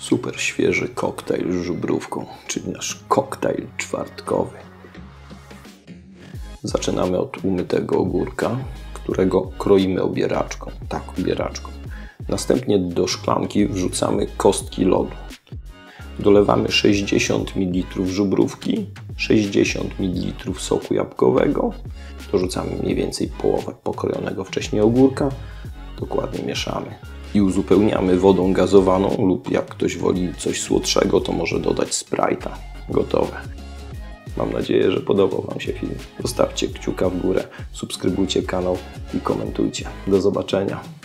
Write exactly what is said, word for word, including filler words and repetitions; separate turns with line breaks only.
Super świeży koktajl z żubrówką, czyli nasz koktajl czwartkowy. Zaczynamy od umytego ogórka, którego kroimy obieraczką. Tak, obieraczką. Następnie do szklanki wrzucamy kostki lodu. Dolewamy sześćdziesiąt mililitrów żubrówki, sześćdziesiąt mililitrów soku jabłkowego. Dorzucamy mniej więcej połowę pokrojonego wcześniej ogórka. Dokładnie mieszamy. I uzupełniamy wodą gazowaną lub jak ktoś woli coś słodszego, to może dodać Sprite'a. Gotowe. Mam nadzieję, że podobał Wam się film. Zostawcie kciuka w górę, subskrybujcie kanał i komentujcie. Do zobaczenia.